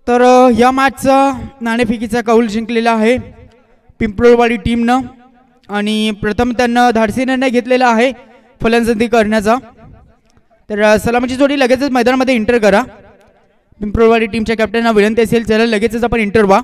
तर या मॅचचा नाणेफेकीचा कौल जिंकलेला आहे पिंपळवाडी टीमनं आणि प्रथम त्यांना धाडसी निर्णय घेतलेला आहे फलंदाजी करण्याचा. तर सलामीची जोडी लगेचच मैदानामध्ये एंटर करा. पिंपळवाडी टीमच्या कॅप्टनना विनंती असेल, चला लगेचच आपण एंटर व्हा.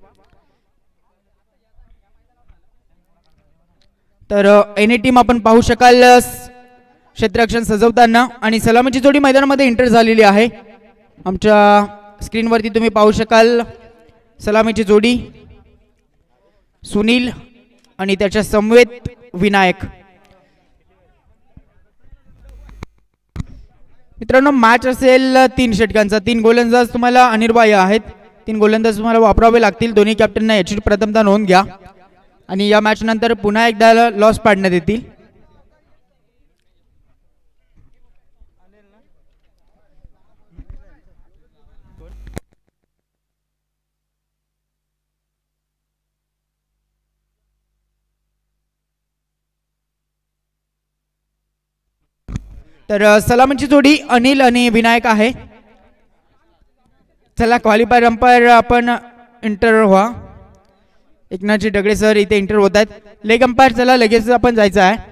तर एनी टीम आपण पाहू शकाल क्षेत्ररक्षण सजवताना आणि सलामीची जोडी मैदानामध्ये एंटर झालेली आहे. आमच्या स्क्रीनवरती तुम्ही पाहू शकाल सलामीची जोडी सुनील आणि त्याच्या समवेत विनायक. मित्रांनो मॅच असेल 3 षटकांचा. 3 गोलंदाज तुम्हाला अनिर्वाय आहेत. 3 गोलंदाज तुम्हाला वापरावे लागतील. दोन्ही कॅप्टनना याची प्रथमतः नोंद घ्या आणि या मॅच नंतर पुन्हा एकदा लॉस पाडण्यात येतील. तर सलामीची जोडी अनिल आणि विनायक आहे. चला क्वालिफायर अंपायर आपण एंटर व्हा. एकनाथजी डगडे सर इथे एंटर होत आहेत. लेग अंपायर चला लगेच आपण जायचं आहे.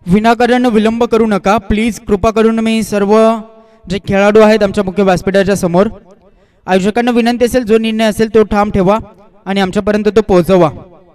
विनाकारण विलंब करू नका प्लीज. कृपा करून मी सर्व जे खेळाडू आहेत आमच्या मुख्य व्यासपीठाच्या समोर, आयोजकांना विनंती असेल जो निर्णय असेल तो ठाम ठेवा आणि आमच्यापर्यंत तो पोहोचवा.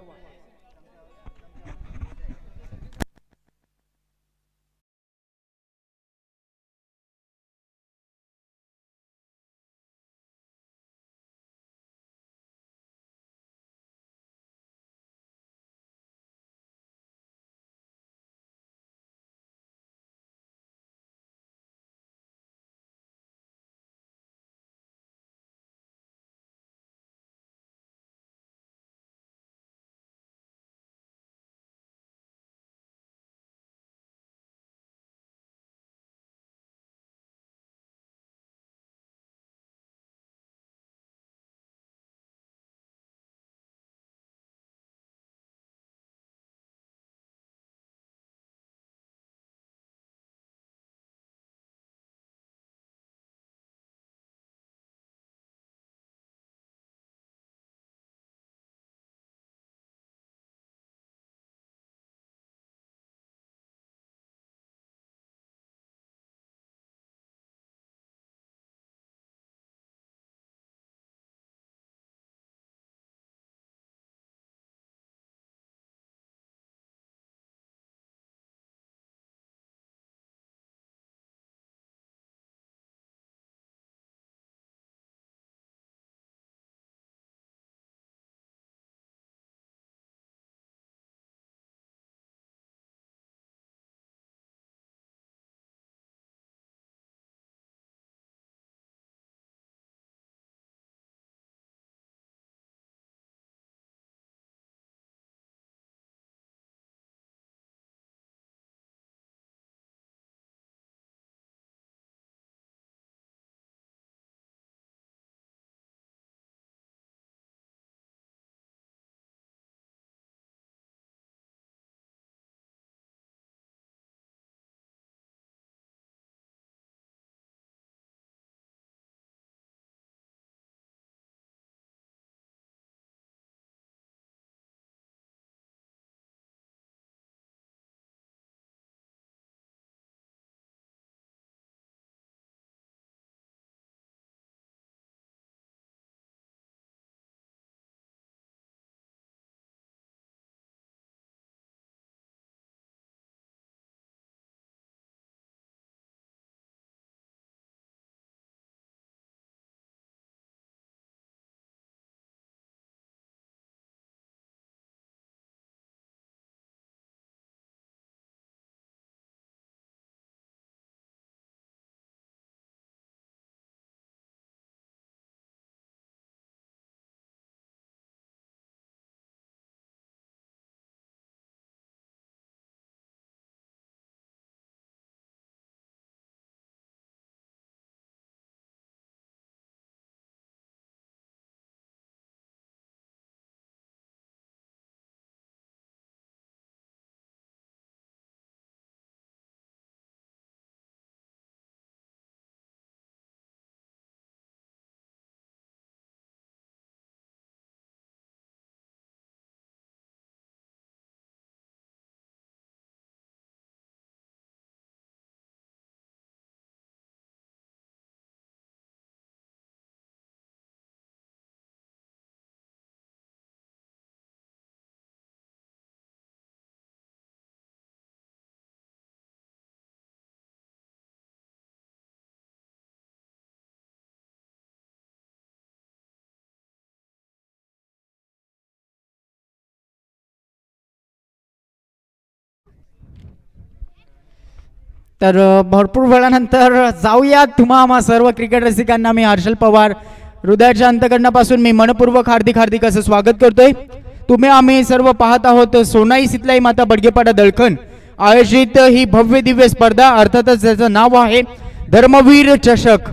तर भरपूर वेळानंतर जाऊया तुम्हा आम्हा सर्व क्रिकेट रसिकांना मी हर्षल पवार हृदयाच्या अंतकरणापासून मी मनपूर्वक हार्दिक असं स्वागत करतोय. तुम्ही आम्ही सर्व पाहत आहोत सोनाई सितलाई माता बडगेपाडा दळखन आयोजित ही भव्य दिव्य स्पर्धा, अर्थातच त्याचं नाव आहे धर्मवीर चषक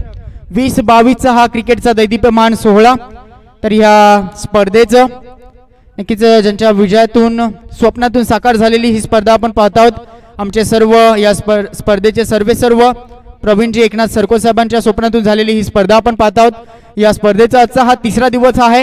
2022 हा क्रिकेटचा दैदिप्यमान सोहळा. तर ह्या स्पर्धेचं नक्कीच ज्यांच्या विजयातून स्वप्नातून साकार झालेली ही स्पर्धा आपण पाहत आहोत. आमचे सर्व या स्पर्धेचे सर्व प्रवीणजी एकनाथ सरको साहेबांच्या स्वप्नातून झालेली ही स्पर्धा आपण पाहत आहोत. या स्पर्धेचा आजचा हा तिसरा दिवस आहे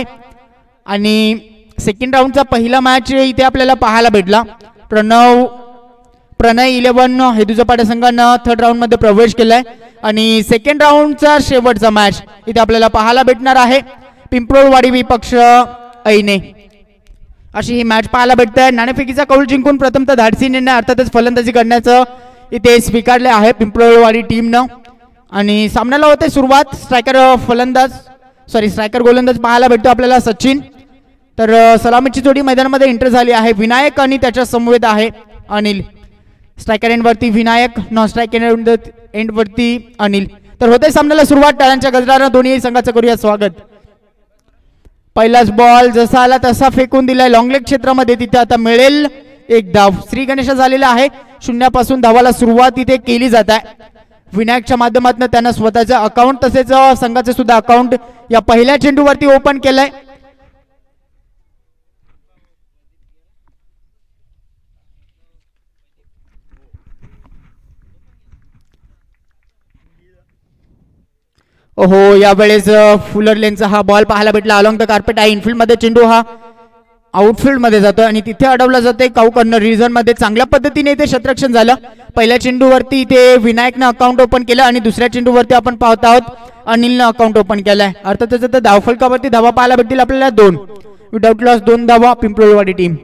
आणि सेकंड राऊंडचा पहिला मॅच इथे आपल्याला पाहायला भेटला. प्रणय 11 हेदुजपाडा संघानं थर्ड राऊंड मध्ये प्रवेश केलाय आणि सेकंड राऊंडचा शेवटचा मॅच इथे आपल्याला पाहायला भेटणार आहे. पिंपळवाडी विपक्ष ऐने अशी ही मॅच पाहायला भेटते. नाणेफेकीचा कौल जिंकून प्रथमतः धाडसी निर्णय अर्थातच फलंदाजी करण्याचं इथे स्वीकारले आहे पिंपळवाडी टीमनं आणि सामन्याला होते सुरुवात. स्ट्रायकर गोलंदाज पाहायला भेटतो आपल्याला सचिन. तर सलामीची जोडी मैदानामध्ये एंटर झाली आहे. विनायक आणि त्याच्या समवेत आहे अनिल. स्ट्रायकर एंड वरती विनायक, नॉन स्ट्रायकर एंड वरती अनिल. तर होते सामन्याला सुरुवात. टाळ्यांच्या गजरानं दोन्ही संघाचं करूया स्वागत. पहिलाच बॉल जसा आला तसा फेकून दिलाय लॉंग लेग क्षेत्रामध्ये. तिथे आता मिळेल एक धाव. श्री गणेश झालेला आहे. शून्यापासून धावाला सुरुवात इथे केली जात आहे. विनायकच्या माध्यमातून त्यानं स्वतःचं अकाउंट तसेच संघाचं सुद्धा अकाउंट या पहिल्या चेंडूवरती ओपन केलंय. ओहो, यावेळेस फुलर लेनचा हा बॉल पाहायला भेटला अलॉंग द कार्पेट आहे. इनफिल्ड मध्ये चेंडू हा आउटफील्ड मध्ये जातो आणि तिथे अडवला जाते काऊ कॉर्नर रिजन मध्ये. चांगल्या पद्धतीने इथे क्षेत्ररक्षण झालं. पहिल्या चेंडूवरती इथे विनायकनं अकाउंट ओपन केलं आणि दुसऱ्या चेंडूवरती आपण पाहत आहोत अनिलनं अकाउंट ओपन केलंय. अर्थातच आता धावफलकावरती धावा पाहायला भेटतील आपल्याला 2. विदाउट लॉस 2 धावा पिंपळवाडी टीम.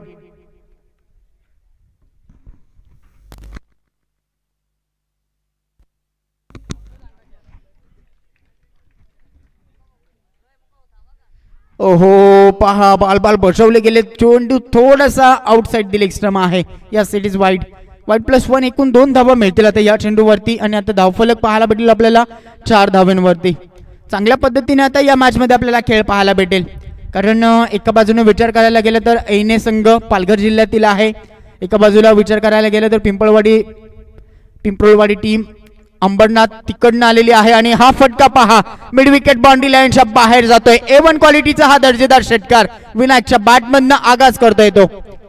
ओहो, पहा बाल बसवले गेले. चेंडू थोडासा आउटसाइड दिले. एक्स्ट्रा आहे या सेट इज वाईड. वाईड +1 एकूण 2 धावा मिळतील आता या चेंडूवरती आणि आता धावफलक पाहायला भेटेल आपल्याला 4 धावांवरती. चांगल्या पद्धतीने आता या मॅच मध्ये आपल्याला खेळ पाहायला भेटेल. कारण एका बाजूने विचार करायला गेलं तर ऐने संघ पालघर जिल्ह्यातील आहे. एका बाजूला विचार करायला गेलं तर पिंपळवाडी टीम अंबरनाथ तिकडनं आलेली आहे आणि हा फटका पहा मिड विकेट बाउंड्री लाईनच्या बाहेर जातोय. A1 क्वालिटीचा हा दर्जेदार षटकार विनायकच्या बॅटमधनं आगाज करतोय तो.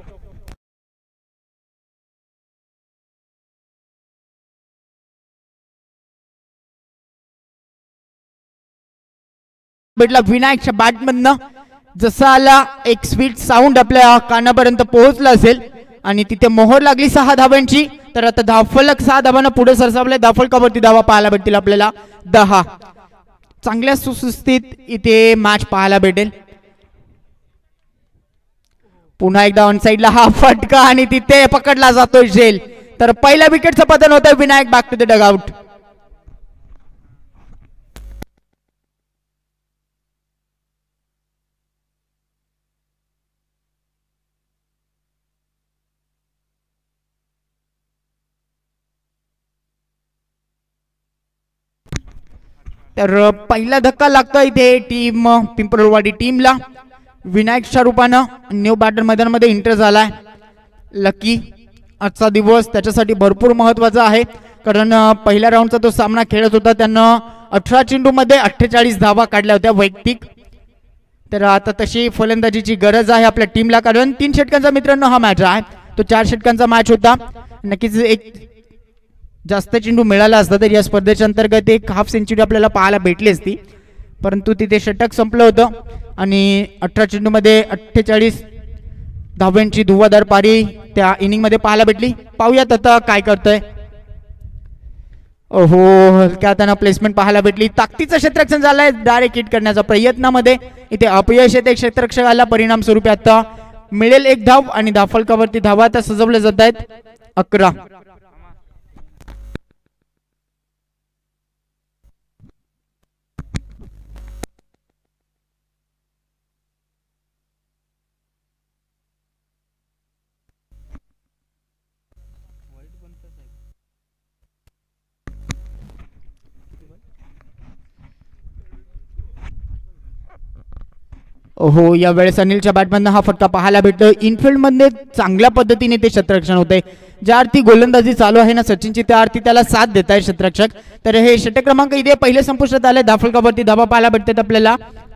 भेटला विनायकच्या बॅटमधनं. जसा आला एक स्वीट साऊंड आपल्या कानापर्यंत पोहोचला असेल आणि तिथे मोहर लागली 6 धावांची. तर आता धावफलक 6 धावांना पुढे सरसावले. धावफलकावरती धावा पाहायला भेटतील आपल्याला 10. चांगल्या सुस्थितीत इथे मॅच पाहायला भेटेल. पुन्हा एकदा ऑन साइडला हा फटका आणि तिथे पकडला जातोय झेल. तर पहिल्या विकेटचं पतन होतंय. Vinayak back to the dugout. तर पहिला धक्का लागतोय इथे टीम पिंपळवाडी टीमला. विनायकच्या रूपानं न्यू बॅटर मैदानामध्ये एंटर झालाय. लकी आजचा दिवस त्याच्यासाठी भरपूर महत्वाचा आहे. कारण पहिल्या राऊंडचा तो सामना खेळत होता. त्यानं 18 चेंडूमध्ये 48 धावा काढल्या होत्या वैयक्तिक. तर आता तशी फलंदाजीची गरज आहे आपल्या टीमला. कारण 3 षटकांचा मित्रांनो हा मॅच आहे. तो 4 षटकांचा मॅच होता. नक्कीच एक जास्त चेंडू मिळाला असता तर या स्पर्धेच्या अंतर्गत एक हाफ सेंचुरी आपल्याला पाहायला भेटली असती. परंतु तिथे षटक संपलं होतं आणि 18 चेंडूमध्ये 48 धावांची धुव्वाधार पारी त्या इनिंगमध्ये पाहायला भेटली. पाहूयात आता काय करतोय. ओहो, हलक्या हाताने प्लेसमेंट पाहायला भेटली. ताकदीचं क्षेत्ररक्षण झालंय. डायरेक्ट हिट करण्याच्या प्रयत्नामध्ये इथे अपयश येते क्षेत्ररक्षकाला. परिणाम स्वरूपी आता मिळेल 1 धाव आणि धावफलकावरती धावा आता सजवल्या जात आहेत 11. ओहो, या वेळेस अनिलच्या बॅटमधनं हा फटका पाहायला भेटतो. इनफिल्ड मध्ये चांगल्या पद्धतीने ते क्षेत्ररक्षण होते. ज्या अर्थी गोलंदाजी चालू आहे ना सचिनची त्या अर्थी त्याला साथ देत आहे क्षेत्ररक्षक. तर हे षटक क्रमांक इथे पहिले संपुष्टात आले. धावफलकावरती धावा पाहायला भेटतात आपल्याला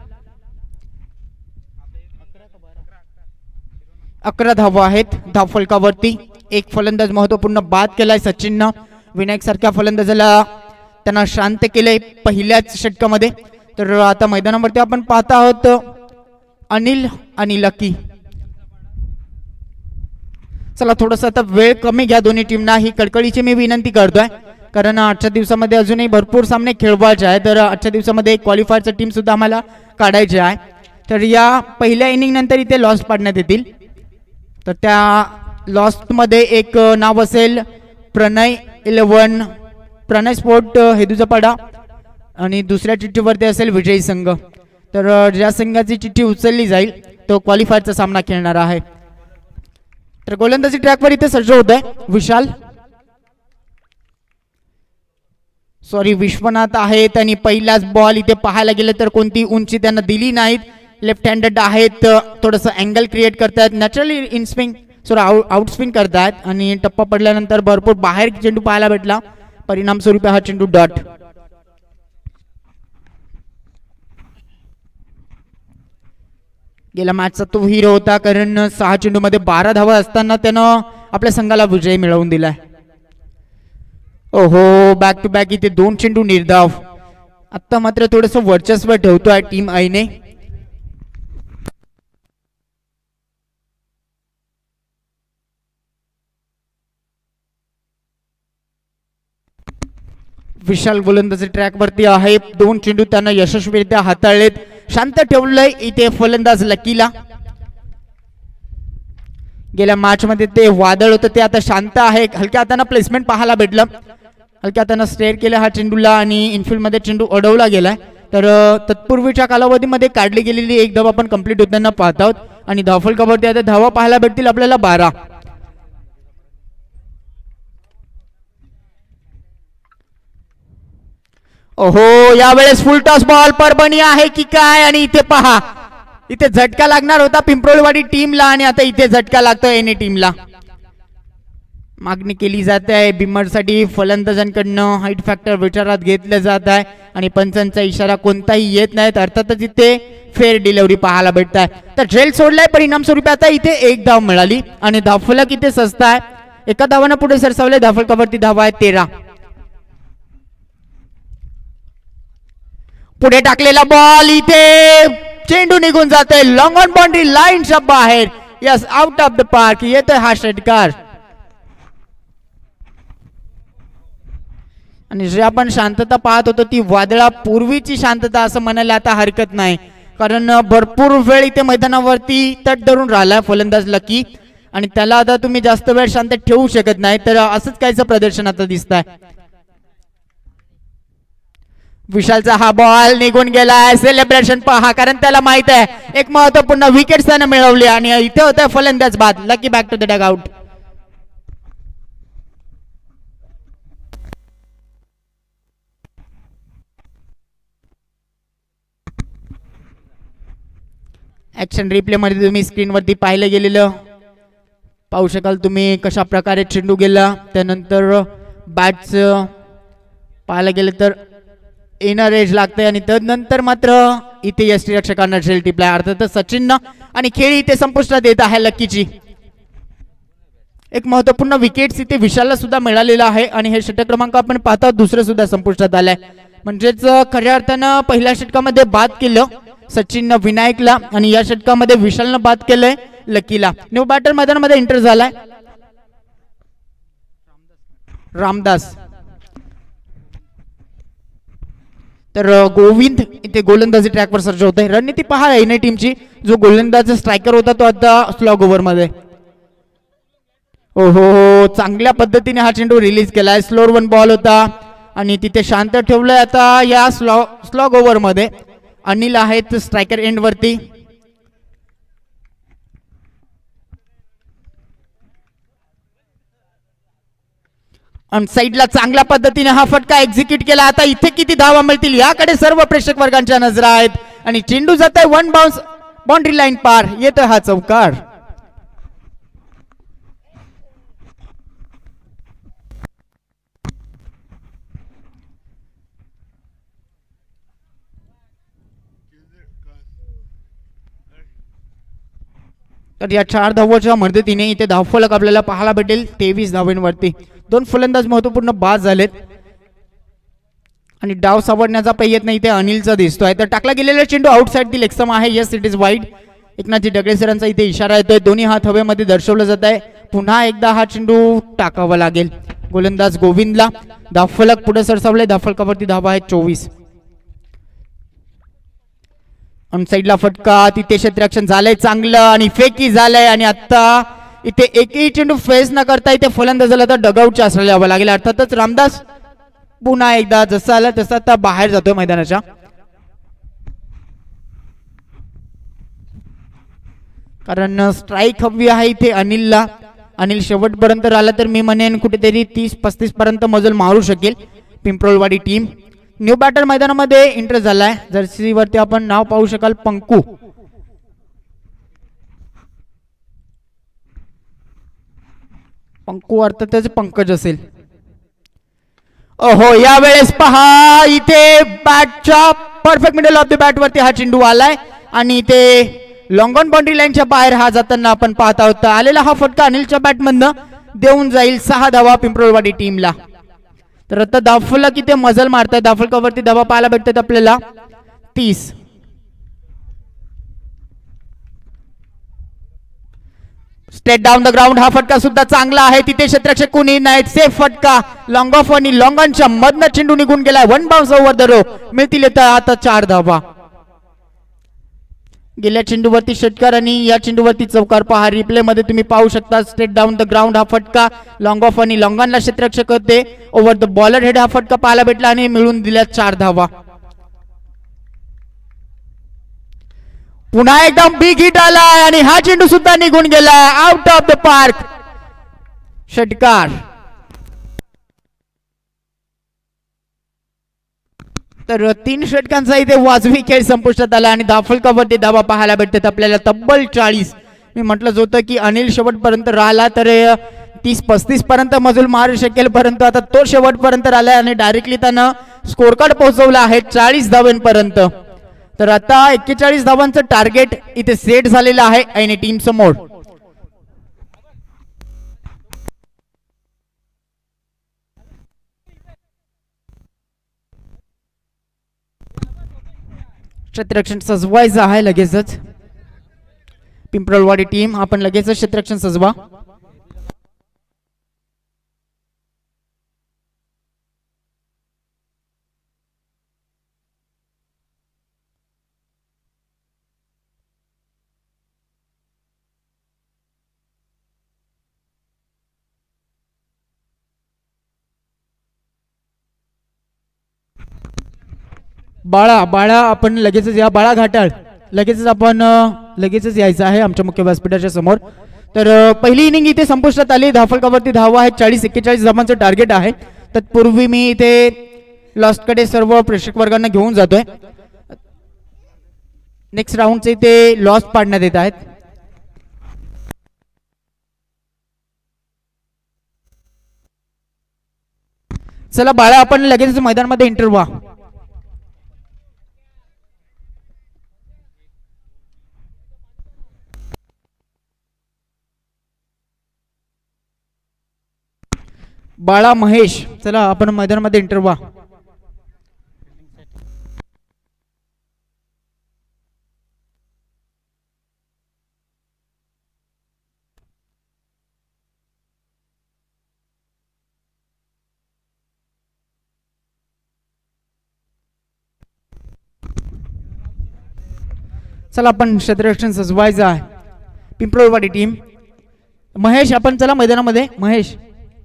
11 धावा आहेत धावफलकावरती. एक फलंदाज महत्वपूर्ण बाद केलाय सचिननं. विनायक सारख्या फलंदाजाला त्यांना शांत केलंय पहिल्याच षटकामध्ये. तर आता मैदानावरती आपण पाहत आहोत अनिल आणि लकी. चला थोडंसं आता वेळ कमी घ्या दोन्ही टीमना, ही कळकळीची मी विनंती करतोय, कारण आजच्या दिवसामध्ये अजूनही भरपूर सामने खेळवायचे आहे. तर आजच्या दिवसामध्ये एक क्वालिफायरचं टीम सुद्धा आम्हाला काढायची आहे. तर या पहिल्या इनिंग नंतर इथे लॉस पाडण्यात येतील. तर त्या लॉस्टमध्ये एक नाव असेल प्रणय 11 प्रणय स्पोर्ट हेदुजापाडा आणि दुसऱ्या चिठ्ठीवरती असेल विजयी संघ. तर ज्या संघाची चिठ्ठी उचलली जाईल तो क्वालिफायरचा सामना खेळणार आहे. तर गोलंदाजी ट्रॅकवर इथे सज्ज होत आहे विशाल सॉरी विश्वनाथ आहेत आणि पहिलाच बॉल इथे पाहायला गेलं तर कोणती उंची त्यांना दिली नाहीत. लेफ्ट हँडेड आहेत, थोडंसं अँगल क्रिएट करतायत, naturally in swing sorry out swing करतायत आणि टप्पा पडल्यानंतर भरपूर बाहेर चेंडू पाहायला भेटला. परिणाम स्वरूपी हा चेंडू डॉट. गेल्या मॅचचा तो हिरो होता, कारण 6 चेंडूमध्ये 12 धावा असताना त्यानं आपल्या संघाला विजय मिळवून दिलाय. ओहो बॅक टू बॅक इथे 2 चेंडू निर्धाव. आता मात्र थोडंसं वर्चस्व ठेवतोय टीम आईने. विशाल गोलंदाजी ट्रॅक वरती आहे. 2 चेंडू त्यांना यशस्वीरित्या हाताळलेत. शांत ठेवलंय इथे फलंदाज लकीला. गेल्या मॅच मध्ये ते वादळ होतं ते आता शांत आहे. हलक्या हाताने प्लेसमेंट पाहायला भेटलं, हलक्या हाताने स्टेअर केलं हा चेंडूला आणि इनफिल्ड मध्ये चेंडू अडवला गेलाय. तर तत्पूर्वीच्या कालावधीमध्ये काढली गेलेली एक धाव आपण कंप्लीट होताना पाहत आहोत आणि धावफलकावरती आता धावा पाहायला भेटतील आपल्याला 12. ओहो यावेळेस फुल टॉस बॉल परभणी आहे की काय आणि इथे पहा इथे झटका लागणार होता पिंपरोळवाडी टीमला आणि आता इथे झटका लागतोय एनी टीमला. मागणी केली जाते आहे बिमरसाठी फलंदाजांकडनं हाईट फॅक्टर विचारात घेतलं जात आहे आणि पंचांचा इशारा कोणताही येत नाही. अर्थातच इथे फेअर डिलिव्हरी पाहायला भेटत आहे. तर झेल सोडलाय, परिणाम स्वरूपी आता इथे 1 धाव मिळाली आणि धावफलक इथे सस्ता आहे. एका धावानं पुढे सरसावले. धावफलकावरती धावा आहे 13. पुढे टाकलेला बॉल इथे चेंडू निघून जातोय लॉंग ऑन बाउंड्री लाईनच्या बाहेर. Yes out of the park येतोय हा षटकार. आणि जे आपण शांतता पाहत होतो ती वादळापूर्वीची शांतता असं म्हणायला आता हरकत नाही, कारण भरपूर वेळ इथे मैदानावरती तट धरून राहिलाय फलंदाज लकी आणि त्याला आता तुम्ही जास्त वेळ शांत ठेवू शकत नाही. तर असंच काहीच प्रदर्शन आता दिसत आहे. विशालचा हा बॉल निघून गेलाय. सेलिब्रेशन पहा, कारण त्याला माहित आहे एक महत्वपूर्ण विकेट त्यानं मिळवली आणि इथे होता फलंदाज बाद. Lucky back to the dugout. Action replay मध्ये तुम्ही स्क्रीनवरती पाहिलं गेलेलं पाहू शकाल तुम्ही कशा प्रकारे चेंडू गेला. त्यानंतर बॅट्स पाहायला गेलं तर इनर एज लागते आणि त्यानंतर मात्र इथे यष्टीरक्षकांना झेल टिपलाय. अर्थातच सचिननं आणि खेळ इथे संपुष्टात येत आहे लकीची. एक महत्वपूर्ण विकेट इथे विशालला सुद्धा मिळालेला आहे आणि हे षटक क्रमांक आपण पाहता दुसरं सुद्धा संपुष्टात आलंय. म्हणजेच खऱ्या अर्थानं पहिल्या षटकामध्ये बाद केलं सचिननं विनायकला आणि या षटकामध्ये विशालनं बाद केलंय लकीला. न्यू बॅटर मैदानामध्ये एंटर झालाय रामदास. तर गोविंद इथे गोलंदाजी ट्रॅकवर सर्ज होत आहे. रणनीती पहा एनआय टीमची. जो गोलंदाज स्ट्रायकर होता तो आता स्लॉग ओव्हर मध्ये. ओहो चांगल्या पद्धतीने हा चेंडू रिलीज केलाय. स्लोअर 1 बॉल होता आणि तिथे शांत ठेवलंय आता या स्लॉग ओव्हर मध्ये. अनिल आहेत स्ट्रायकर एंड वरती. साइडला चांगल्या पद्धतीने हा फटका एक्झिक्यूट केला. आता इथे किती धावा मिळतील याकडे सर्व प्रेक्षक वर्गांच्या नजरा आहेत आणि चेंडू जात आहे 1 बाउन्स बाउंड्री लाईन पार. येतोय हा चौकार. तर या 4 धावांच्या मदतीने इथे धावफलक आपल्याला पाहायला भेटेल 23 धावांवरती. 2 फलंदाज महत्वपूर्ण बाद झालेत आणि डाव सावरण्याचा प्रयत्न इथे अनिलचा दिसतोय. तर टाकला गेलेला चेंडू आउटसाइड दी लेगसम आहे. Yes it is wide. एकनाथजी डगळे सरांचा इथे इशारा येतोय. दोन्ही हात हवेमध्ये दर्शवलं जात आहे. पुन्हा एकदा हा चेंडू टाकावा लागेल गोलंदाज गोविंदला. धावफलक पुढे सरसावले. धावफलकावरती धावा आहे 24. साईडला फटका, तिथे क्षेत्ररक्षण झालंय चांगलं आणि फेकी झालंय आणि आता इथे एकही चेंडू फेस न करता इथे फलंदाजाला तर डगआउटच्या आसरा यावं लागेल. अर्थातच रामदास पुन्हा एकदा जसं आला तसं आता बाहेर जातोय मैदानाच्या. कारण स्ट्राईक हवी आहे इथे अनिलला. अनिल शेवटपर्यंत राहिला तर मी म्हणेन कुठेतरी 30-35 पर्यंत मजल मारू शकेल पिंपरोळवाडी टीम. न्यू बॅटर मैदानामध्ये एंटर झालाय. जर्सीवरती आपण नाव पाहू शकाल पंकू. पंकू अर्थातच पंकज असेल. ओहो यावेळेस पहा इथे बॅटच्या perfect middle of the bat वरती हा चेंडू आलाय आणि इथे लॉंग ऑन बाउंड्री लाईनच्या बाहेर हा जाताना आपण पाहता होता. आलेला हा फटका अनिलच्या बॅटमधनं देऊन जाईल 6 धावा पिंपरोळवाडी टीमला. तर आता धावफलक किती मजल मारताय. धावफलकावरती धावा पाहायला भेटतात आपल्याला 30. स्ट्रेट डाऊन द ग्राउंड हा फटका सुद्धा चांगला आहे. तिथे क्षेत्ररक्षक कोणी नाही. सेफ फटका लॉंग ऑफ आणि लॉंग ऑनच्या मधनं चेंडू निघून गेलाय. 1 बाउन्स ओव्हर द रो. मिळतील आता 4 धावा. गेल्या चेंडूवरती षटकार आणि या चेंडूवरती चौकार. पहा रिप्ले मध्ये तुम्ही पाहू शकता. स्ट्रेट डाऊन द ग्राउंड हा फटका लॉंग ऑफ आणि लॉंग ऑनला क्षेत्ररक्षक होते. ओव्हर द बॉलर हेड हा फटका पाहायला भेटला आणि मिळून दिल्या 4 धावा. पुन्हा एकदम बिग हिट आलाय आणि हा चेंडू सुद्धा निघून गेलाय आउट ऑफ द पार्क. षटकार. तर 3 षटकांचा इथे वाजवी खेळ संपुष्टात आला आणि धावफलकावरती धावा पाहायला भेटतात आपल्याला तब्बल 40. मी म्हटलंच होतं की अनिल शेवटपर्यंत राहिला तर 30-35 पर्यंत मजल मारू शकेल, परंतु आता तो शेवटपर्यंत राहिलाय आणि डायरेक्टली त्यानं स्कोर कार्ड पोहोचवला आहे 40 धावांपर्यंत. तर आता 41 धावांचं टार्गेट इथे सेट झालेलं आहे आणि टीम समोर. क्षेत्ररक्षण सजवायचं आहे लगेचच. पिंपरोळवाडी टीम आपण लगेचच क्षेत्ररक्षण सजवा. बाळा बाळा आपण लगेचच या. बाळा घाटाळ लगेचच आपण लगेचच यायचं आहे आमच्या मुख्य व्यासपीठाच्या समोर. तर पहिली इनिंग इथे संपुष्टात आली. धावफलकावरती धावा आहे 40-41 धावांचं टार्गेट आहे. तत्पूर्वी मी इथे लॉस्टकडे सर्व प्रेक्षक वर्गांना घेऊन जातोय. नेक्स्ट राऊंडचे इथे लॉस्ट पाडण्यात येत आहेत. चला बाळा आपण लगेचच मैदानामध्ये एंटर व्हा. बाळा महेश चला आपण मैदानामध्ये एंटर व्हा. चला आपण क्षेत्ररक्षण सजवायचं आहे. पिंपरोळवाडी टीम. महेश आपण चला मैदानामध्ये. महेश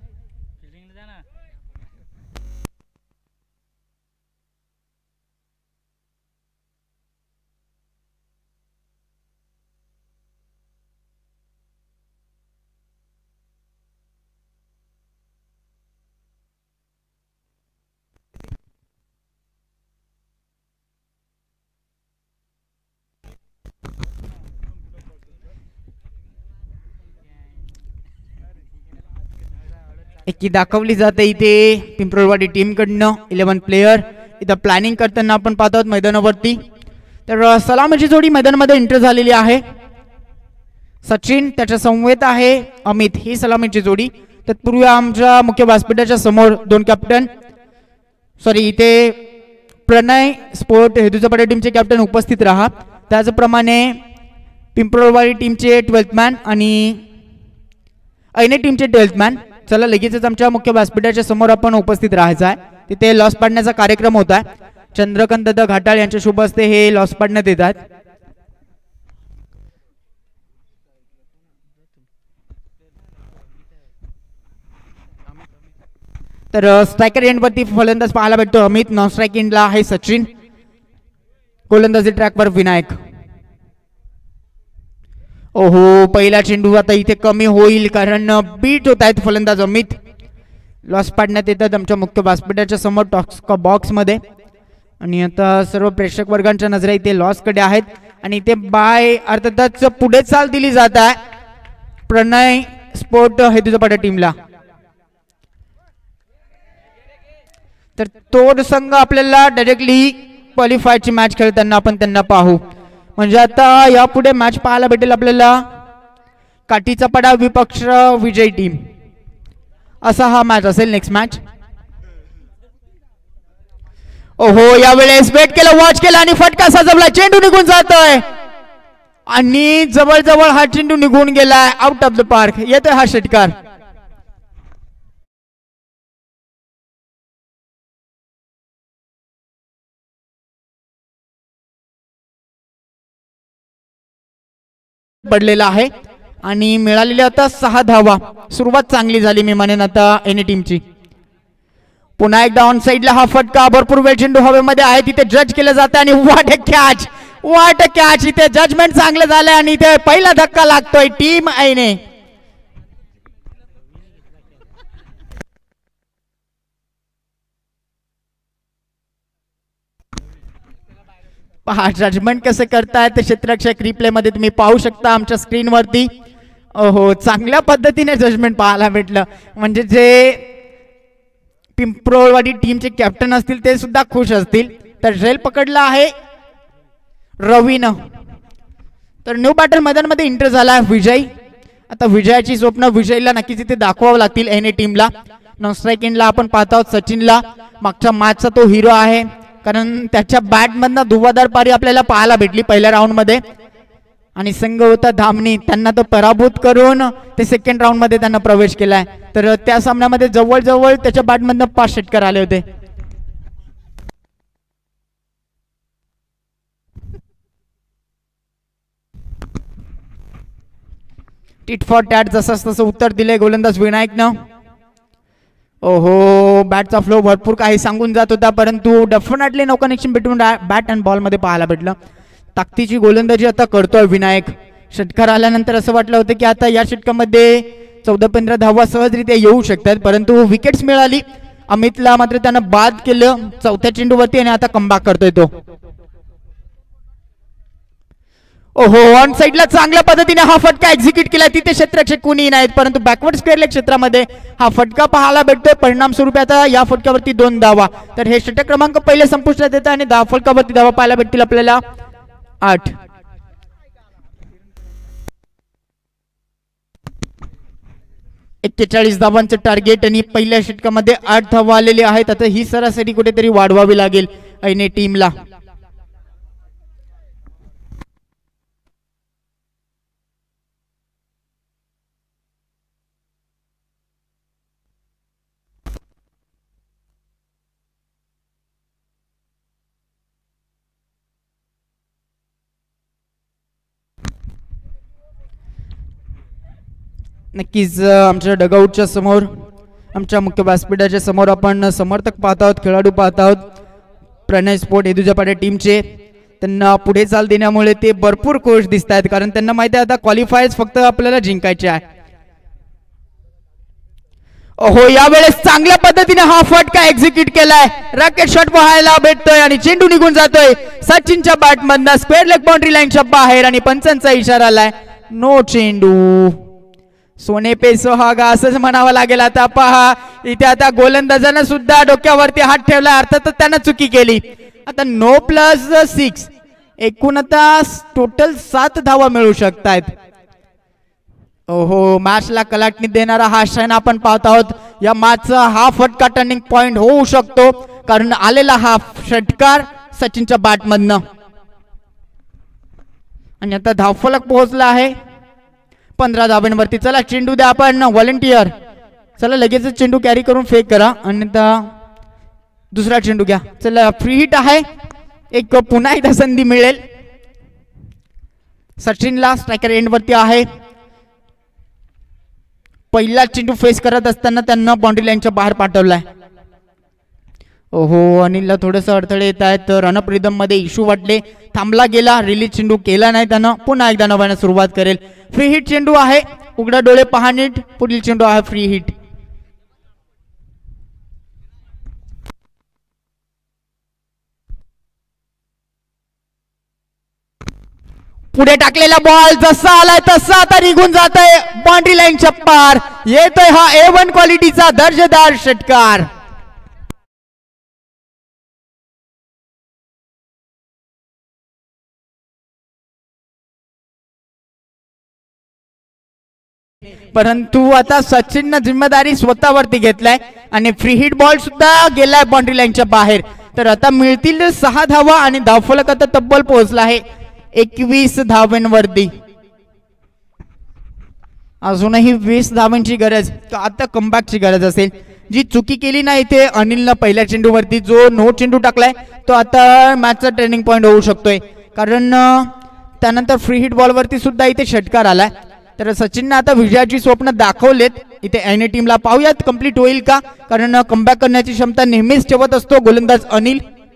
एकी दाखवली जाते इथे पिंपरोळवाडी टीम कडनं 11 प्लेयर इथं प्लॅनिंग करताना आपण पाहत आहोत मैदानावरती. तर सलामीची जोडी मैदानामध्ये एंटर झालेली आहे. सचिन त्याच्या समवेत आहे अमित ही सलामीची जोडी. तत्पूर्वी आमच्या मुख्य व्यासपीठाच्या समोर 2 कॅप्टन इथे प्रणय स्पोर्ट हेदुचापाडे टीमचे कॅप्टन उपस्थित राहा. त्याचप्रमाणे पिंपरोळवाडी टीमचे 12th मॅन आणि ऐने टीमचे 12th मॅन. चला लगेचच आमच्या मुख्य व्यासपीठाच्या समोर आपण उपस्थित राहायचं आहे. तिथे लॉस पाडण्याचा कार्यक्रम होत आहे. चंद्रकांत दादा घाटाळ यांच्या शुभ हस्ते हे लॉस पाडण्यात येतात. तर स्ट्रायकर एंड वरती फलंदाज पाहायला भेटतो अमित. नॉन स्ट्राइक एंडला आहे सचिन. गोलंदाजी ट्रॅकवर विनायक. ओहो पहिला चेंडू आता इथे कमी होईल कारण बीट होत आहेत फलंदाज अमित. लॉस पाडण्यात येतात आमच्या मुख्य व्यासपीठाच्या समोर टॉक्स बॉक्स मध्ये. आणि आता सर्व प्रेक्षक वर्गांच्या नजरा इथे लॉस कडे आहेत आणि इथे बाय अर्थातच पुढे चाल दिली जात आहे प्रणय स्पोर्ट हेतुजपाटा टीमला. तर तो संघ आपल्याला डायरेक्टली क्वालिफायची मॅच खेळताना आपण त्यांना पाहू. म्हणजे आता यापुढे मॅच पाहायला भेटेल आपल्याला काठीचा पडा विपक्ष विजय टीम असा हा मॅच असेल नेक्स्ट मॅच. ओहो यावेळेस वेट केलं वॉच केला आणि फटका सजवला. चेंडू निघून जातोय आणि जवळजवळ हा चेंडू निघून गेलाय आउट ऑफ द पार्क. येतोय हा षटकार. पडलेला आहे आणि मिळालेली आता 6 धावा. सुरुवात चांगली झाली मी म्हणेन आता एनी टीमची. पुन्हा एकदा ऑन साइडला हा फटका. भरपूर वेळ चेंडू हवेमध्ये आहे तिथे जज केलं जातं आणि व्हॉट अ कॅच. इथे जजमेंट चांगलं झालंय आणि इथे पहिला धक्का लागतोय टीम ऐने. पहा जजमेंट कसं करतायत क्षेत्ररक्षक रिप्ले मध्ये तुम्ही पाहू शकता आमच्या स्क्रीनवरती. ओहो चांगल्या पद्धतीने जजमेंट पाहायला भेटलं. म्हणजे जे पिंपरोळवाडी टीमचे कॅप्टन असतील ते सुद्धा खुश असतील. तर झेल पकडला आहे रवीनं. तर न्यू बॅटल मैदानामध्ये एंटर झाला आहे विजय. आता विजयाची स्वप्न विजयला नक्कीच इथे दाखवावं लागतील एने टीमला. नॉन स्ट्राइक एंडला आपण पाहत आहोत सचिनला. मागच्या मॅचचा तो हिरो आहे कारण त्याच्या बॅटमधनं धुवाधार पारी आपल्याला पाहायला भेटली पहिल्या राऊंड मध्ये. आणि संघ होता धामणी त्यांना तो पराभूत करून ते सेकंड राऊंड मध्ये त्यांना प्रवेश केलाय. तर त्या सामन्यामध्ये जवळजवळ त्याच्या बॅटमधनं 5 षटकार आले होते. टिट फॉर टॅट जसं तसं उत्तर दिले गोलंदाज विनायकनं. ओहो बॅटचा फ्लो भरपूर काही सांगून जात होता परंतु definitely no connection between bat and ball मध्ये पाहायला भेटलं. ताकदीची गोलंदाजी आता करतोय विनायक. षटकार आल्यानंतर असं वाटलं होतं की आता या षटकामध्ये 14-15 धावा सहजरित्या येऊ शकतात परंतु विकेट्स मिळाली अमितला. मात्र त्यानं बाद केलं 4थ्या चेंडूवरती आणि आता कमबॅक करतोय तो. ओहो ऑन साइडला चांगल्या पद्धतीने हा फटका एक्झिक्यूट केला. तिथे क्षेत्ररक्षक कोणी नाहीत परंतु बॅकवर्ड स्क्वेअर लेग क्षेत्रामध्ये हा फटका पाहायला भेटतोय. परिणाम स्वरूपी आता या फटक्यावरती 2 धावा. तर हे षटक क्रमांक पहिले संपुष्टात येतं आणि 10 फटकावरती धावा पाहायला भेटतील आपल्याला 8. एक्केचाळीस धावांचं टार्गेट आणि पहिल्या षटकामध्ये 8 धावा आलेले आहेत. आता ही सरासरी कुठेतरी वाढवावी लागेल ऐने टीमला. नक्कीच आमच्या डगआउटच्या समोर आमच्या मुख्य व्यासपीठाच्या समोर आपण समर्थक पाहत आहोत, खेळाडू पाहत आहोत. प्रणय स्पोर्ट हेतुजपाटा टीमचे त्यांना पुढे चाल देण्यामुळे ते भरपूर खुश दिसत आहेत कारण त्यांना माहिती आहे आता क्वालिफायर्स फक्त आपल्याला जिंकायचे आहे. ओहो यावेळेस चांगल्या पद्धतीने हा फटका एक्झिक्यूट केलाय. रॉकेट शॉट पाहायला भेटतोय आणि चेंडू निघून जातोय सचिनच्या बॅटमधनं स्क्वेअर लेग बाउंड्री लाईनच्या बाहेर आणि पंचांचा इशारा आलाय नो चेंडू. सोने पे सोहागा असंच म्हणावं लागेल. आता पहा इथे आता गोलंदाजानं सुद्धा डोक्यावरती हात ठेवला अर्थातच त्यानं चुकी केली. आता 9+6 एकूण आता टोटल 7 धावा मिळू शकतायत. ओहो मॅचला कलाटणी देणारा हा क्षण आपण पाहत आहोत. या मॅचचा हा फटका टर्निंग पॉइंट होऊ शकतो कारण आलेला हा षटकार सचिनच्या बॅटमधनं आणि आता धावफलक पोहोचला आहे 15 धाब्यांवरती. चला चेंडू द्या आपण व्हॉलंटियर. चला लगेच चेंडू कॅरी करून फेक करा आणि दुसरा चेंडू घ्या. चला फ्री हिट आहे. एक पुन्हा एकदा संधी मिळेल. सचिनला स्ट्रायकर एंड वरती आहे. पहिला चेंडू फेस करत असताना त्यांना बाउंड्री लाईनच्या बाहेर पाठवलाय. ओहो अनिलला थोडस अडथळे येत आहेत. रनअप रिदम मध्ये इश्यू वाटले. थांबला गेला. रिलीज चेंडू केला नाही त्यानं. पुन्हा एकदा नव्याने सुरुवात करेल. फ्री हिट चेंडू आहे. उघडा डोळे पहा नीट. पुढील चेंडू आहे फ्री हिट. पुढे टाकलेला बॉल जसा आलाय तसा आता निघून जात आहे बाउंड्री लाईनच्या पार. येतोय हा A1 क्वालिटीचा दर्जेदार षटकार. परंतु आता सचिननं जिम्मेदारी स्वतःवरती घेतलाय आणि फ्री हिट बॉल सुद्धा गेलाय बाउंड्री लाईनच्या बाहेर. तर आता मिळतील 6 धावा आणि धावफलक आता तब्बल पोहोचला आहे 21 धावांवरती. अजूनही 20 धावांची गरज. आता कमबॅकची गरज असेल. जी चुकी केली ना इथे अनिलनं पहिल्या चेंडूवरती जो नो चेंडू टाकलाय तो आता मॅचचा टर्निंग पॉइंट होऊ शकतोय. कारण त्यानंतर फ्री हिट बॉलवरती सुद्धा इथे षटकार आलाय. तर सचिनने आता विजयाची स्वप्न दाखवलेत इथे एनी टीमला. पाहूयात कंप्लीट होईल का. कारण कमबॅक करण्याची क्षमता नेहमीच ठेवत असतो गोलंदाज अनिल.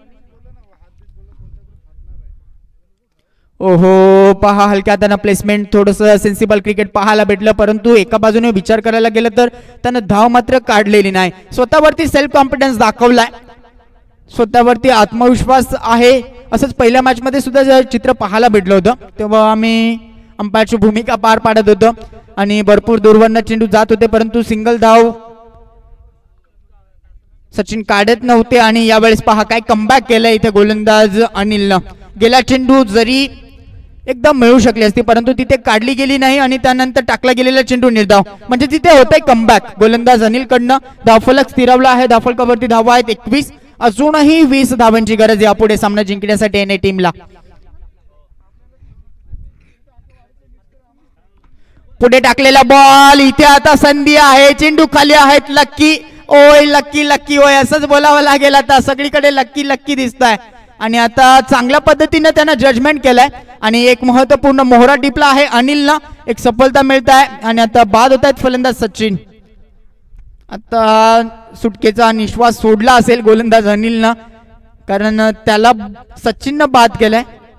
ओहो पहा हलक्या त्यानं प्लेसमेंट थोडस सेन्सिबल क्रिकेट पाहायला भेटलं. परंतु एका बाजूने विचार करायला गेलं तर त्यानं धाव मात्र काढलेली नाही. स्वतःवरती सेल्फ कॉन्फिडन्स दाखवलाय. स्वतःवरती आत्मविश्वास आहे. असंच पहिल्या मॅच मध्ये सुद्धा चित्र पाहायला भेटलं होतं. तेव्हा आम्ही अंपायरची भूमिका पार पाडत होतो आणि भरपूर दूरवरनं चेंडू जात होते. परंतु सिंगल धाव सचिन काढत नव्हते. आणि यावेळेस पहा काय कमबॅक केलं इथे गोलंदाज अनिलनं. गेला चेंडू जरी एकदम मिळू शकली असती परंतु तिथे काढली गेली नाही आणि त्यानंतर टाकला गेलेला चेंडू निर्धाव. म्हणजे तिथे होतंय कमबॅक गोलंदाज अनिल कडनं. धावफलक स्थिरावला आहे. धावफलकावरती धावा आहेत 21. अजूनही 20 धावांची गरज यापुढे सामना जिंकण्यासाठी एनए टीमला. पुढे टाकलेला बॉल. इथे आता संधी आहे. चेंडू खाली आहेत. लक्की ओय लक्की लक्की ओय असंच बोलावं लागेल. आता सगळीकडे लक्की लक्की दिसताय. आणि आता चांगल्या पद्धतीने त्यानं जजमेंट केलंय आणि एक महत्वपूर्ण मोहरा टिपला आहे अनिलनं. एक सफलता मिळत आहे आणि आता बाद होत आहेत फलंदाज सचिन. आता सुटकेचा निश्वास सोडला असेल गोलंदाज अनिलनं कारण त्याला सचिननं बाद केलंय.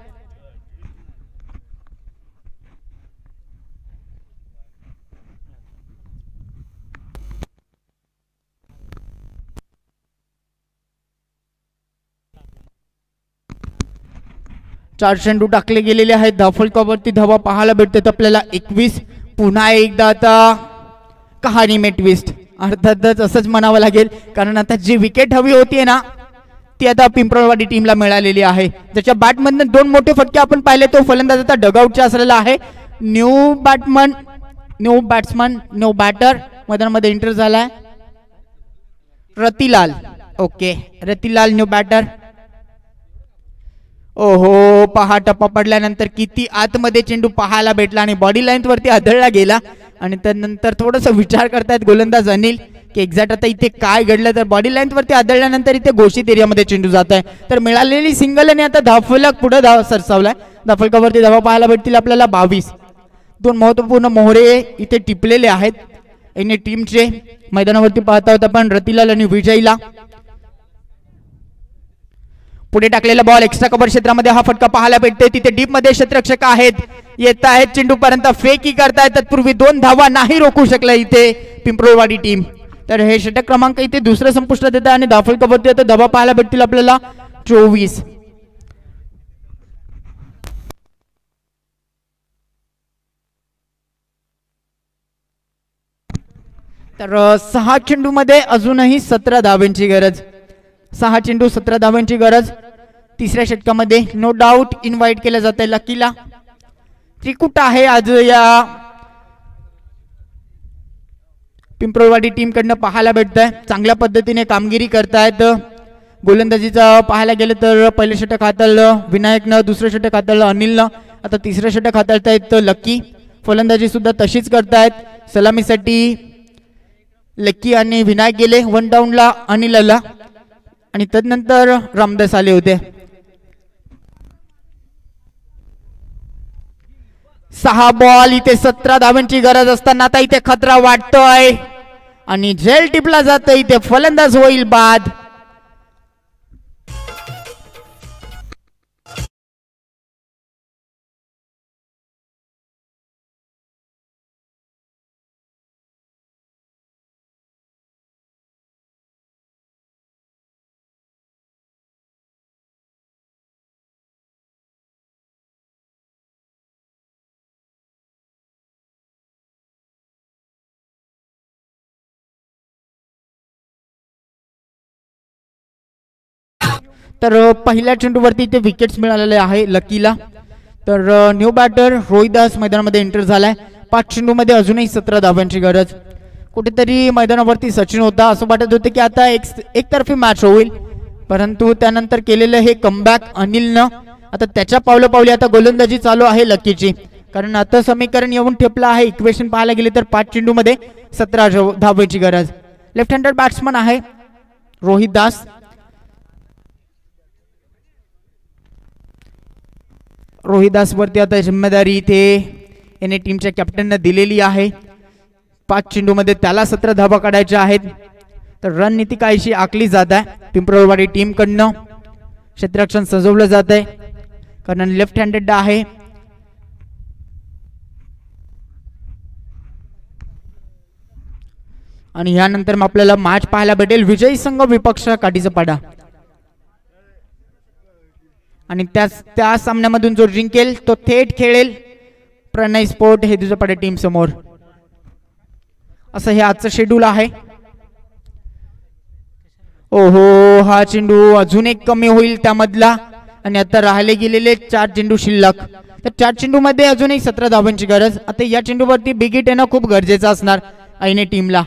चार चेंडू टाकले गेलेले आहेत. धावफलकावरती धावा पाहायला भेटतात आपल्याला 21. पुन्हा एकदा आता कहाणी में ट्विस्ट. अर्थातच असंच म्हणावं लागेल कारण आता जी विकेट हवी होती ना ती आता पिंपळवाडी टीमला मिळालेली आहे. त्याच्या बॅटमधून 2 मोठे फटके आपण पाहिले. तो फलंदाज आता डगआउटचा असलेला आहे. न्यू बॅट्समन न्यू बॅटर मैदानामध्ये एंटर झालाय Ratilal. Okay Ratilal new batter. ओहो पहा टप्पा पडल्यानंतर किती आतमध्ये चेंडू पाहायला भेटला आणि बॉडी लाईन वरती आदळला गेला. आणि त्यानंतर थोडस विचार करतायत गोलंदाज अनिल की एक्झॅक्ट आता इथे काय घडलं. तर बॉडी लाईन वरती आदळल्यानंतर इथे घोषित एरियामध्ये चेंडू जात आहे. तर मिळालेली सिंगल आणि आता धावफलक पुढे सरसावलाय. धावफलकावरती धावा पाहायला भेटतील आपल्याला 22. 2 महत्वपूर्ण मोहरे इथे टिपलेले आहेत एनी टीमचे. मैदानावरती पाहता होता पण रतिलाल आणि विजयला. पुढे टाकलेला बॉल एक्स्ट्रा कव्हर क्षेत्रामध्ये हा फटका पाहायला भेटते. तिथे डीप मध्ये क्षेत्ररक्षक आहेत. येत आहेत चेंडू पर्यंत फेकी करतायत. तत्पूर्वी 2 धावा नाही रोखू शकला इथे पिंपळवाडी टीम. तर हे षटक क्रमांक इथे दुसरं संपुष्टात येत आहे आणि धावफलकावरती आता धावा पाहायला भेटतील आपल्याला 24. तर 6 चेंडू मध्ये अजूनही 17 धावांची गरज. 6 चेंडू 17 धावांची गरज. तिसऱ्या षटकामध्ये नो डाऊट इन्व्हाइट केलं जात आहे लकीला. त्रिकुट आहे आज या पिंपळवाडी टीम कडनं पाहायला भेटत आहे. चांगल्या पद्धतीने कामगिरी करतायत. गोलंदाजीचा पाहायला गेलं तर पहिलं षटक हाताळलं विनायकनं. दुसरं षटक हाताळलं अनिलनं. आता तिसरं षटक हाताळतायत लकी. फलंदाजी सुद्धा तशीच करतायत। सलामीसाठी लक्की आणि विनायक गेले, 1 डाऊनला अनिल आला आणि तदनंतर रामदास आले होते। 6 बॉल इथे 17 धावांची गरज असताना आता इथे खतरा वाटतोय आणि झेल टिपला जात, इथे फलंदाज होईल बाद। तर पहिल्या चेंडूवरती इथे विकेट्स मिळालेले आहे लकीला। तर न्यू बॅटर रोहिदास मैदानामध्ये एंटर झालाय। 5 चेंडूमध्ये अजूनही 17 धावांची गरज। कुठेतरी मैदानावरती सचिन होता, असं वाटत होतं की आता एकतर्फी मॅच होईल, परंतु त्यानंतर केलेलं हे कमबॅक अनिलनं आता त्याच्या पावले आता गोलंदाजी चालू आहे लकीची, कारण आता समीकरण येऊन ठेपलं आहे। इक्वेशन पाहायला गेले तर 5 चेंडूमध्ये 17 धावांची गरज। लेफ्ट हँडेड बॅट्समन आहे रोहिदास। रोहिदास वरती आता जिम्मेदारी इथे याने टीमच्या कॅप्टनने दिलेली आहे। 5 चेंडूमध्ये त्याला 17 धावा काढायच्या आहेत। तर रणनीती काहीशी आखली जात आहे पिंपळवाडी टीम कडनं। क्षेत्ररक्षण सजवलं जात आहे कारण लेफ्ट हँडेड आहे। आणि यानंतर मग आपल्याला मॅच पाहायला भेटेल विजयी संघ विपक्ष काठीचा पाडा, आणि त्या सामन्यामधून जो जिंकेल तो थेट खेळेल प्रणय स्पोर्ट हे दुसऱ्या टीम समोर। असं हे आजचं शेड्यूल आहे। ओहो, हा चेंडू अजून एक कमी होईल त्यामधला, आणि आता राहिले गेलेले 4 चेंडू शिल्लक। तर 4 चेंडू मध्ये अजूनही 17 धावांची गरज। आता या चेंडूवरती बिग हिट येणं खूप गरजेचं असणार आईने टीमला।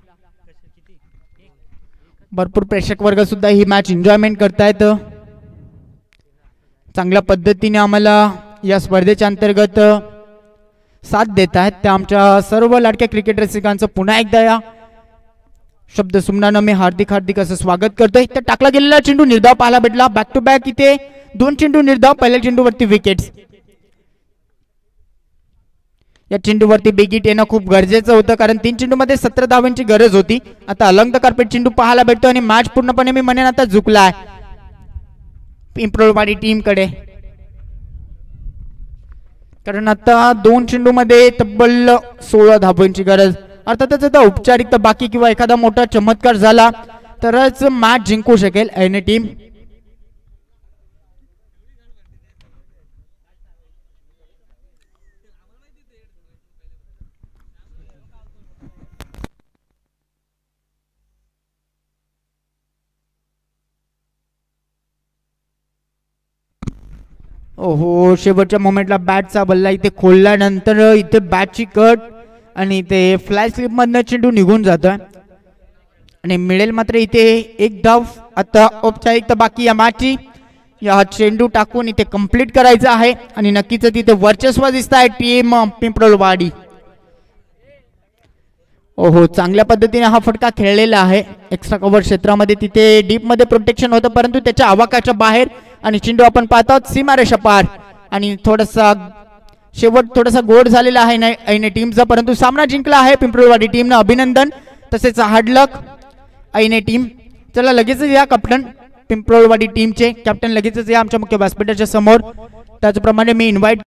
भरपूर प्रेक्षक वर्ग सुद्धा ही मॅच एन्जॉयमेंट करतायत। चांगल्या पद्धतीने आम्हाला या स्पर्धेच्या अंतर्गत साथ देत आहेत त्या आमच्या सर्व लाडक्या क्रिकेट रसिकांचं पुन्हा एकदा या शब्द सुमनानं मी हार्दिक असं स्वागत करतोय। तर टाकला गेलेला चेंडू निर्धाव पाहायला भेटला। बॅक टू बॅक इथे 2 चेंडू निर्धाव, पहिल्या चेंडूवरती विकेट्स। या चेंडूवरती बिग हिट येणं खूप गरजेचं होतं कारण 3 चेंडूमध्ये 17 धावांची गरज होती। आता अलंग द कार्पेट चेंडू पाहायला भेटतो आणि मॅच पूर्णपणे मी म्हणेन आता झुकलाय पिंपळवाडी टीम कडे, कारण आता 2 चेंडू मध्ये तब्बल 16 धावांची गरज। अर्थातच आता औपचारिकता बाकी किंवा एखादा मोठा चमत्कार झाला तरच मॅच जिंकू शकेल एनी टीम। ओहो, शेवटच्या मोमेंटला बॅटचा बल्ला इथे खोलल्यानंतर इथे बॅटची कट आणि ते फ्लाय स्लिप मधनं चेंडू निघून जातोय आणि मिळेल मात्र इथे 1 धाव। आता औपचारिकता बाकी या मॅचची, या चेंडू टाकून इथे कंप्लीट करायचं आहे आणि नक्कीच तिथे वर्चस्व दिसत आहे टीम पिंपळवाडी। ओहो, चांगल्या पद्धतीने हा फटका खेळलेला आहे। एक्स्ट्रा कव्हर क्षेत्रामध्ये तिथे डीप मध्ये प्रोटेक्शन होतं, परंतु त्याच्या आवाकाच्या बाहेर आणि चेंडू आपण पाहतो सीमारेषा पार, आणि थोडासा शेवट थोडासा गोड झालेला आहे ऐने टीमचा, परंतु सामना जिंकला आहे पिंपळवाडी टीमनं। अभिनंदन, तसेच हार्ड लक ऐने टीम। चला लगेचच या कॅप्टन पिंपळवाडी टीमचे कॅप्टन लगेचच या आमच्या मुख्य व्यासपीठाच्या समोर। त्याचप्रमाणे मी इन्व्हाइट